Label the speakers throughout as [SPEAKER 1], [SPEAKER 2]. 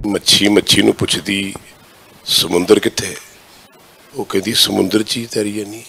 [SPEAKER 1] मच्छी नूं पुछदी समुंदर कित्थे, वो कहती समुंदर च ही तैरी जानी।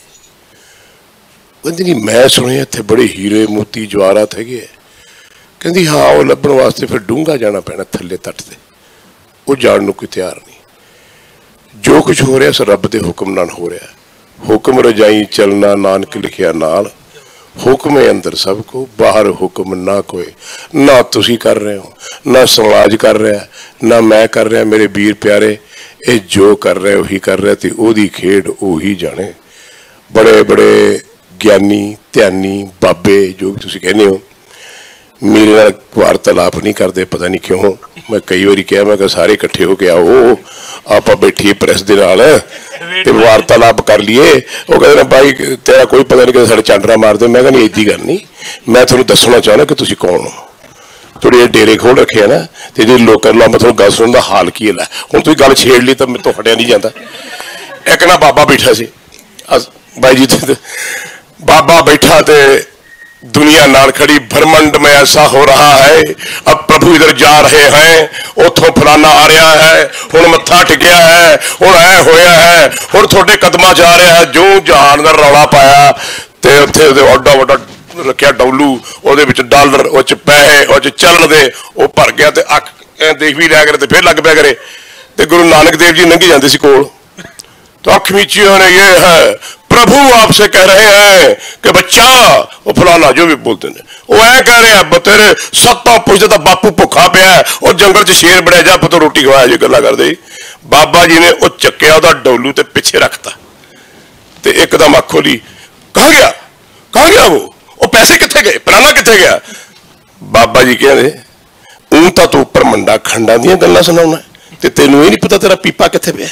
[SPEAKER 1] कहती नहीं मैं सुनिया इत्थे बड़े हीरे मोती जवाहरात हैगे। कहती हाँ वो लभण वास्ते फिर डूंगा जाना पैना थल्ले तट ते, वो जाण नूं कोई तैयार नहीं। जो कुछ हो रहा रब के हुक्म नाल हो रहा। हुक्म रजाई चलना नानक लिखिया नाल, हुक्म अंदर सब को बाहर हुक्म ना कोई। ना तुसी कर रहे हो, ना समाज कर रहा, ना मैं कर रहा। मेरे वीर प्यारे ये जो कर रहे उही कर रहा, तो ओदी खेड उही जाने। बड़े बड़े ज्ञानी ध्यानी बाबे जो भी तुसी कहने हो मेरे नाल वार्तालाप नहीं करते, पता नहीं क्यों। मैं कई बार कहा मैं सारे इकट्ठे हो के आओ आप बैठिए प्रेस के नाल ते वार्तालाप कर लिए। वो कहते भाई तेरा कोई पता नहीं कि साढ़े चांडरा मार दे। मैं कहनी इदी गल नहीं, मैं थोड़ा दसना चाहना कि तुसी कौन हो। थोड़े डेरे खोल रखे है ना, तो जो लोगों ला मैं थोड़ा गल सुनने का हाल की है। हुण तुसीं गल छेड़ ली तो मेरे तो हटिया नहीं जाता। एक ना बाबा बैठा सी भाई जी, बाबा बैठा तो दुनिया नाल खड़ी ब्रह्मंड में ऐसा हो रहा है, अब प्रभु इधर जा रहे हैं, उथों फलाना आ रहा है, हुण मत्था टिकिया है, हुण ऐ होया है, हुण थोड़े कदमां जा रहा है। जो जहान दा रौला पाया तो उत्थे ओडा वड्डा रखिया डौलू, उहदे विच डॉलर, उह च पैसे, उह च चलन दे, वो भर गया तो अख देख भी लिया करे तो फिर लग पिया करे। तो गुरु नानक देव जी लंघी जाते सी कोल, तो अख मीची उन्होंने ये है प्रभु आपसे कह रहे हैं कि बच्चा, वो फलाना जो भी बोलते हैं वो ऐ कह रहे हैं तेरे सत्ता पुछते तो बापू भुखा पिया है और जंगल च शेर बड़े जा पता रोटी खवाया जी गल्लां करदे। बाबा जी ने वो चक्या उहदा डौलू ते पिछे रखता ते एकदम अख खोली, कहाँ गया कहाँ गया वो पैसे कित्थे गए, फलाना कित्थे गया। बाबा जी कहते ऊं तां तू उपर मंडा खंडा दीयां गल्लां सुणाउणा ते तैनूं ये नहीं पता तेरा पीपा कित्थे पिया।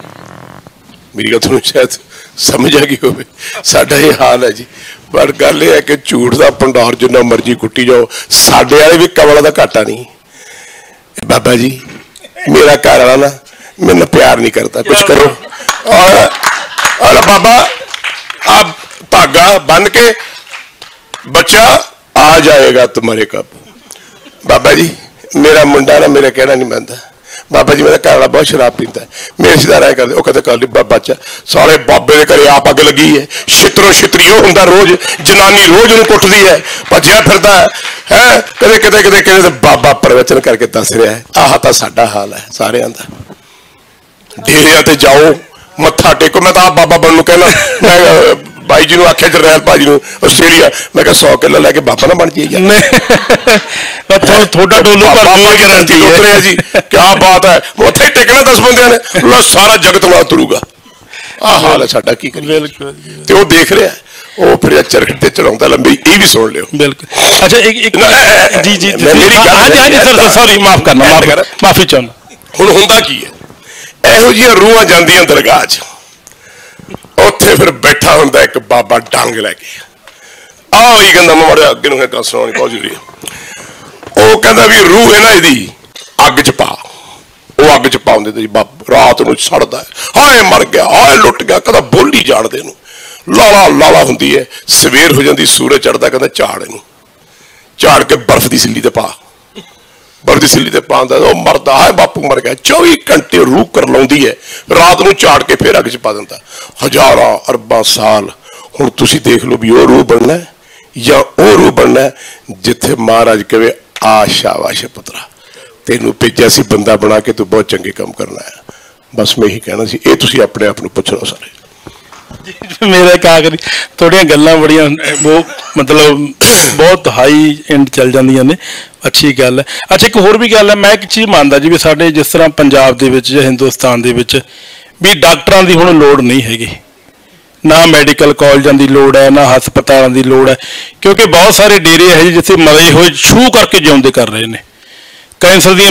[SPEAKER 1] मेरी गल तुहानूं शायद समझ आ गई होवे, साडा ये हाल है जी। पर गल यह है कि झूठ का भंडार जिन्ना मर्जी कुट्टी जाओ, साडे वाले भी कमल का घाटा नहीं। बाबा जी मेरा घर वाला ना मेरे प्यार नहीं करता, कुछ करो। और बाबा आप धागा बन के बच्चा आ जाएगा तुम्हारे काबू। बाबा जी मेरा मुंडा ना मेरा कहना नहीं मानता। बाबा जी मेरा घर वाला बहुत शराब पीता है, मेरे रिश्तेदार ऐ करते, कहते कर ली बच्चा सारे बाबे के घरे आप अग लगी है, छित्रो छित्री होंदा रोज, जनानी रोज उन्हें कुटती है, भजया फिरदा है कदे कदे कदे कदे बाबा प्रवचन करके दस रहा है। आह तो साडा हाल है सारे दा। डेरिया ते जाओ मत्था टेको, मैं तो आप बाबा बनू कहना। मैं भाई जी आख्या जरनैल भाजी आस्ट्रेलिया, मैं 100 किलो लैके बाबा ना बन जाइए थोड़ा डोलू उतरिया जी। क्या बात है, उत्थे टेकना 10 बंदे ने, सारा जगत ना तुरूगा। आ हाल है साडा, की करिए। ते वो देख रहा है, वो फिर चरखट ते चलाउंदा लंबी, ये भी सुन लियो। बिल्कुल अच्छा एक जी जी मेरी सॉरी माफ करना, माफी चाहना। हुण हुंदा की है, इहो जिहियां रूहां जांदियां दरगाह च, उत्थे फिर बैठा हुंदा एक बाबा डंग लैके। आओ ही कहंदा मैं माड़ा अगे नूं गल सुणाउणी बहुत जरूरी है। वो कहंदा भी रूह है ना इहदी अग च पा, वो अग च पाउंदे जी। बाबा रात नूं सड़दा है, हाय मर गया, हाय लुट गया, कहंदा बोली जाणदे नूं लाला लाला हुंदी है। सवेर हो जांदी, सूरज चढ़दा, कहंदा झाड़ इहनूं, झाड़ के बर्फ दी सिल्ली ते पा, बर्फ की सिल्ली ते पांदा, मरदा है बापू मर गया। 24 घंटे रूह कर लाउंदी है, रात नूं झाड़ के फिर अग च पा दिंदा। हज़ारां अरबां साल हुण तुसीं देख लो भी वो रूह बनना है या वो रूह बनना है जिथे महाराज कहे आ शाबाश पुत्रा तेनू भेजा सी बंदा बना के, तू बहुत चंगे काम करना है। बस मैं यही कहना सी, ये तुसीं अपने आप नूं पुछ लो सारे।
[SPEAKER 2] मेरा क्या करी थोड़िया गल्लां बड़िया वो मतलब बहुत हाई एंड चल जांदियां ने, अच्छी गल है। अच्छा एक होर भी गल है, मैं एक चीज़ मानदा जी भी साडे जिस तरह पंजाब दे विच जां हिंदुस्तान दे विच भी डॉक्टरां दी हुण लोड़ नहीं हैगी, ना मैडिकल कॉलेजां दी लोड़ है, ना हस्पतालों की लोड़ है, क्योंकि बहुत सारे डेरे है जिथे मरे हुए छू करके जिउंदे कर रहे हैं। कैंसर दी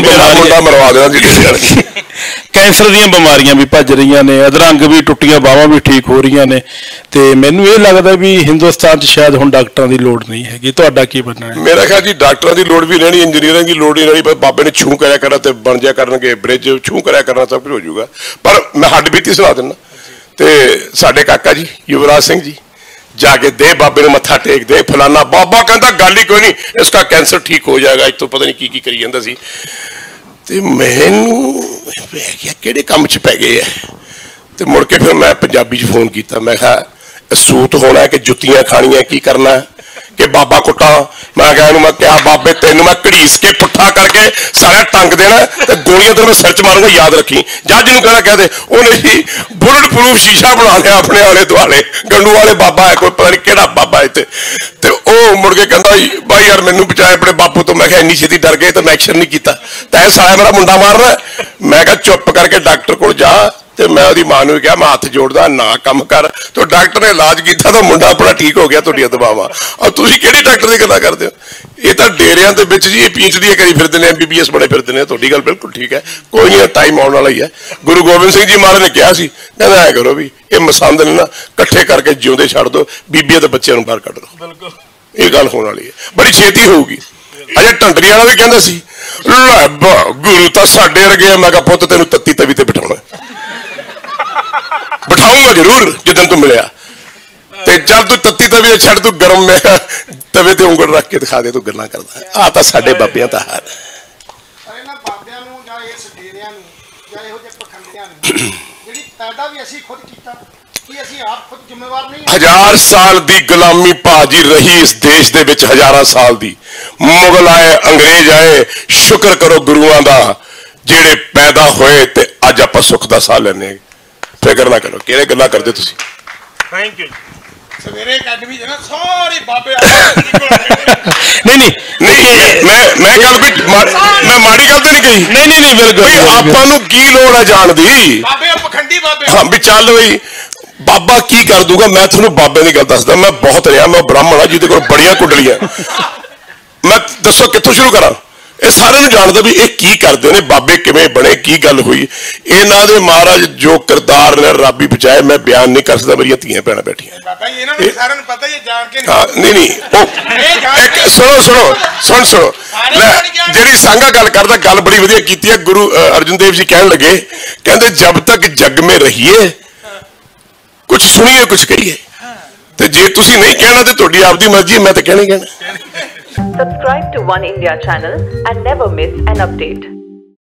[SPEAKER 2] बीमारियां कैंसर दी बीमारियां भी भज रही ने, अधरंग भी टुटियां बाहां भी ठीक हो रही ने। तो मैनू ये लगता भी हिंदुस्तान शायद हुण डॉक्टरों की लोड़ नहीं हैगी। तुहाडा की बनना है?
[SPEAKER 1] मेरा ख्याल जी डॉक्टरों की लोड़ भी रहनी, इंजीनियरों की लोड़ नहीं रहनी, पर बाबे ने छू कराया करना तो बन जाया करनगे, ब्रिज छू कराया करना सब कुछ हो जाऊगा। पर मैं हड्ड बीती सुना देना, तो साडे काका जी युवराज सिंह जी जाके दे बाबे ने मत्था टेक दे फलाना, बाबा कहता गल ही कोई नहीं, इसका कैंसर ठीक हो जाएगा। एक तो पता नहीं की करी जाता सी। ਤੇ ਮੈਨੂੰ ਪੈ ਗਿਆ ਕਿਹੜੇ ਕੰਮ 'ਚ ਪੈ ਗਏ ਐ। ਤੇ ਮੁੜ ਕੇ ਫਿਰ ਮੈਂ ਪੰਜਾਬੀ 'ਚ ਫੋਨ ਕੀਤਾ, ਮੈਂ ਕਿਹਾ ਸੂਤ ਹੋਣਾ ਕਿ ਜੁੱਤੀਆਂ ਖਾਣੀਆਂ, ਕੀ ਕਰਨਾ ਕਿ ਬਾਬਾ ਕੁੱਟਾਂ। ਮੈਂ ਕਿਹਾ ਇਹਨੂੰ, ਮੈਂ ਕਿਹਾ ਬਾਬੇ ਤੈਨੂੰ ਮੈਂ ਘੜੀਸ ਕੇ ਪੁੱਠਾ ਕਰਕੇ ਸਾਰਾ ਟੰਗ ਦੇਣਾ ਤੇ ਗੋਲੀਆਂ ਤੇ ਮੈਂ ਸਿਰ 'ਚ ਮਾਰੂੰਗਾ, ਯਾਦ ਰੱਖੀ। ਜੱਜ ਨੂੰ ਕਹਿਣਾ ਕਹਦੇ ਉਹਨੇ ਜੀ ਬੁਲਟ ਪ੍ਰੂਫ ਸ਼ੀਸ਼ਾ ਬਣਾ ਲਿਆ ਆਪਣੇ ਆਲੇ ਦੁਆਲੇ, ਗੰਡੂ ਵਾਲੇ ਬਾਬਾ ਹੈ ਕੋਈ, ਪਤਾ ਨਹੀਂ ਕਿਹੜਾ ਬਾਬਾ ਇੱਥੇ। ਤੇ ਉਹ ਮੁੜ ਕੇ ਕਹਿੰਦਾ ਬਾਈ ਯਾਰ ਮੈਨੂੰ ਬਚਾਏ ਆਪਣੇ ਬਾਪੂ ਤੋਂ। ਮੈਂ ਕਿਹਾ ਇੰਨੀ ਛੇਤੀ ਡਰ ਗਏ ਤੇ ਮੈਂ ਐਕਸ਼ਨ ਨਹੀਂ ਕੀਤਾ, ਤੈਂ ਸਾਲਾ ਮੇਰਾ ਮੁੰਡਾ ਮਾਰਨਾ। ਮੈਂ ਕਿਹਾ ਚੁੱਪ ਕਰਕੇ ਡਾਕਟਰ ਕੋਲ ਜਾ। ਤੇ ਮੈਂ ਉਹਦੀ ਮਾਂ ਨੂੰ ਕਿਹਾ ਮੈਂ ਹੱਥ ਜੋੜਦਾ ਨਾ ਕੰਮ ਕਰ। ਤੇ ਡਾਕਟਰ ਨੇ ਇਲਾਜ ਕੀਤਾ ਤਾਂ ਮੁੰਡਾ ਆਪਣਾ ਠੀਕ ਹੋ ਗਿਆ ਤੁਹਾਡੀਆਂ ਦਵਾਵਾਂ। ਔਰ ਤੁਸੀਂ ਕਿਹੜੀ ਡਾਕਟਰ ਦੀ ਗੱਲਾਂ ਕਰਦੇ ਹੋ? ਇਹ ਤਾਂ ਡੇਰਿਆਂ ਦੇ ਵਿੱਚ ਜੀ ਇਹ PhD ਕਰੀ ਫਿਰਦੇ ਨੇ, MBBS ਬਣੇ ਫਿਰਦੇ ਨੇ। ਤੁਹਾਡੀ ਗੱਲ ਬਿਲਕੁਲ ਠੀਕ ਹੈ, ਕੋਈ ਨਹੀਂ, ਟਾਈਮ ਆਉਣ ਵਾਲਾ ਹੀ ਹੈ। ਗੁਰੂ ਗੋਬਿੰਦ ਸਿੰਘ ਜੀ ਮਹਾਰਾਜ ਨੇ ਕਿਹਾ ਸੀ, ਕਹਿੰਦਾ ਐ ਕਰੋ ਵੀ ਇਹ ਮਸੰਦ ਨੇ ਨਾ ਇਕੱਠੇ ਕਰਕੇ ਜਿਉਂਦੇ ਛੱਡ ਦਿਓ, ਬੀਬੀਆਂ ਤੇ ਬੱਚਿਆਂ ਨੂੰ ਬਾਹਰ ਕੱਢ ਦਿਓ। ਇਹ ਗੱਲ ਹੋਣ ਵਾਲੀ ਹੈ, ਬੜੀ ਛੇਤੀ ਹੋਊਗੀ। ਅਜੇ ਢੰਡਰੀ ਵਾਲਾ ਵੀ ਕਹਿੰਦਾ ਸੀ ਲੈ ਗੁਰੂ ਤਾਂ ਸਾਡੇ ਵਰਗੇ ਆ। ਮੈਂ ਕਿਹਾ ਪੁੱਤ ਤੈਨੂੰ ਤੱਤੀ ਤਵੀ ਤੇ ਬਿਠਾਉਣਾ, ਬਿਠਾਊਂਗਾ ਜ਼ਰੂਰ ਜਿੱਦਣ ਤੂੰ ਮਿਲਿਆ। ਤੇ ਜਦ ਤੂੰ ਤੱਤੀ ਤਵੀ ਤੇ ਛੱਡ, ਤੂੰ ਗਰਮ ਮੈਂ ਤਵੇ ਤੇ ਉਂਗਲ ਰੱਖ ਕੇ ਦਿਖਾ ਦੇ, ਤੂੰ ਗੱਲਾਂ ਕਰਦਾ। ਆਹ ਤਾਂ ਸਾਡੇ ਬਾਬਿਆਂ ਦਾ ਹਾਲ ਹੈ।
[SPEAKER 3] ਇਹਨਾਂ ਬਾਬਿਆਂ ਨੂੰ ਜਾਂ ਇਸ ਡੇਰਿਆਂ ਨੂੰ ਜਾਂ ਇਹੋ ਜਿਹੇ ਪਖੰਡਿਆਂ ਨੂੰ ਜਿਹੜੀ ਪੈਦਾ ਵੀ ਅਸੀਂ ਖੁਦ ਕੀਤਾ, ਕਿ ਅਸੀਂ ਆਪ ਖੁਦ ਜ਼ਿੰਮੇਵਾਰ ਨਹੀਂ?
[SPEAKER 1] 1000 ਸਾਲ ਦੀ ਗੁਲਾਮੀ ਭਾਜੀ ਰਹੀ ਇਸ ਦੇਸ਼ ਦੇ ਵਿੱਚ, 1000 ਸਾਲ ਦੀ। ਮੁਗਲ ਆਏ, ਅੰਗਰੇਜ਼ ਆਏ, ਸ਼ੁਕਰ ਕਰੋ ਗੁਰੂਆਂ ਦਾ ਜਿਹੜੇ ਪੈਦਾ ਹੋਏ ਤੇ ਅੱਜ ਆਪਾਂ ਸੁੱਖ ਦਾ ਸਾਹ ਲੈਂਦੇ। ਫਿਕਰ ਨਾ ਕਰੋ, ਕਿਹੜੇ ਗੱਲਾਂ ਕਰਦੇ ਤੁਸੀਂ।
[SPEAKER 2] Thank you.
[SPEAKER 3] ਸਵੇਰੇ ਅਕੈਡਮੀ ਚ ਨਾ ਸਾਰੇ ਬਾਬੇ
[SPEAKER 2] ਨਹੀਂ
[SPEAKER 1] ਮੈਂ ਗੱਲ ਕੋਈ ਮੈਂ ਮਾੜੀ ਗੱਲ ਤਾਂ ਨਹੀਂ ਕਹੀ।
[SPEAKER 2] ਨਹੀਂ ਬਿਲਕੁਲ।
[SPEAKER 1] ਆਪਾਂ ਨੂੰ ਕੀ ਲੋੜ ਹੈ ਜਾਣ ਦੀ?
[SPEAKER 3] ਬਾਬੇ ਪਖੰਡੀ ਬਾਬੇ।
[SPEAKER 1] ਹਾਂ ਵੀ ਚੱਲ ਬਈ ਬਾਬਾ ਕੀ ਕਰ ਦੂਗਾ। ਮੈਂ ਤੁਹਾਨੂੰ ਬਾਬੇ ਦੀ ਗੱਲ ਦੱਸਦਾ, ਮੈਂ ਬਹੁਤ ਰਿਹਾ, ਮੈਂ ਬ੍ਰਾਹਮਣ ਆ ਜਿਹਦੇ ਕੋਲ ਬੜੀਆਂ ਕੁੰਡਲੀਆਂ। ਮੈਂ ਦੱਸੋ ਕਿੱਥੋਂ ਸ਼ੁਰੂ ਕਰਾਂ? ਇਹ ਸਾਰਿਆਂ ਨੂੰ ਜਾਣਦਾ ਵੀ ਇਹ ਕੀ ਕਰਦੇ ਨੇ, ਬਾਬੇ ਕਿਵੇਂ ਬਣੇ, ਕੀ ਗੱਲ ਹੋਈ। ਇਹਨਾਂ ਦੇ ਮਹਾਰਾਜ ਜੋ ਕਿਰਦਾਰ ਨੇ ਰੱਬ ਹੀ ਬਚਾਏ, ਮੈਂ ਬਿਆਨ ਨਹੀਂ ਕਰ ਸਕਦਾ। ਮੇਰੀਆਂ ਧੀਆਂ ਭੈਣਾਂ ਬੈਠੀਆਂ
[SPEAKER 3] ਬਾਬਾ ਜੀ, ਇਹਨਾਂ ਨੂੰ ਸਾਰਿਆਂ ਨੂੰ ਪਤਾ ਹੀ ਹੈ, ਜਾਣ ਕੇ
[SPEAKER 1] ਹਾਂ। ਨਹੀਂ ਉਹ ਸੁਣੋ ਜਿਹੜੀ ਸਾਂਝਾ ਗੱਲ ਕਰਦਾ, ਗੱਲ ਬੜੀ ਵਧੀਆ ਕੀਤੀ ਹੈ। ਗੁਰੂ ਅਰਜਨ ਦੇਵ ਜੀ ਕਹਿਣ ਲੱਗੇ, ਕਹਿੰਦੇ ਜਬ ਤੱਕ ਜਗ ਮੇ ਰਹੀਏ ਕੁਛ ਸੁਣੀਏ ਕੁਛ ਕਹੀਏ। ਤੇ ਜੇ ਤੁਸੀਂ ਨਹੀਂ ਕਹਿਣਾ ਤੇ ਤੁਹਾਡੀ ਆਪਦੀ ਮਰਜ਼ੀ, ਮੈਂ ਤਾਂ ਕਹਿਣਾ ਹੀ ਕਹਿਣਾ।
[SPEAKER 4] Subscribe to One India channel and never miss an update.